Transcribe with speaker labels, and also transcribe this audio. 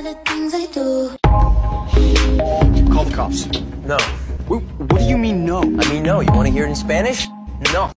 Speaker 1: the things I do.
Speaker 2: Call the cops.
Speaker 3: No.
Speaker 2: What do you mean, no?
Speaker 3: I mean, no. You want to hear it in Spanish? No.